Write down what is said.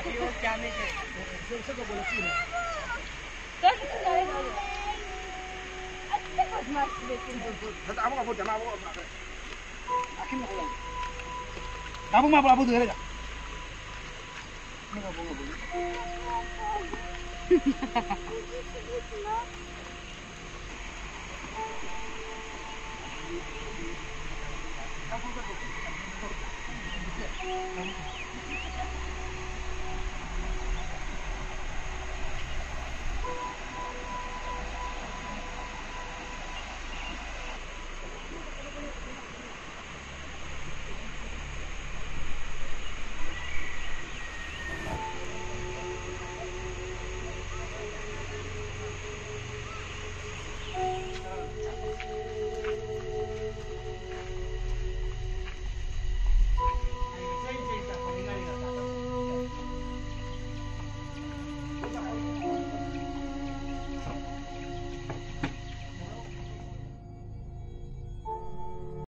Iyo kami ke. Sa ko bola sila. Kan kita tahu. Ada pas mas betul. Hata amo ka jama amo ka. Akin mo ko yan. Kamu mah abu tuh ya. Kamu